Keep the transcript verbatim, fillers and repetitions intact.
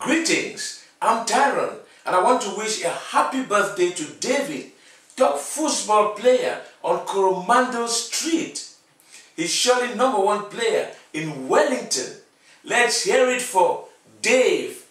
Greetings, I'm Tyrone, and I want to wish a happy birthday to David, top football player on Coromandel Street. He's surely number one player in Wellington. Let's hear it for Dave.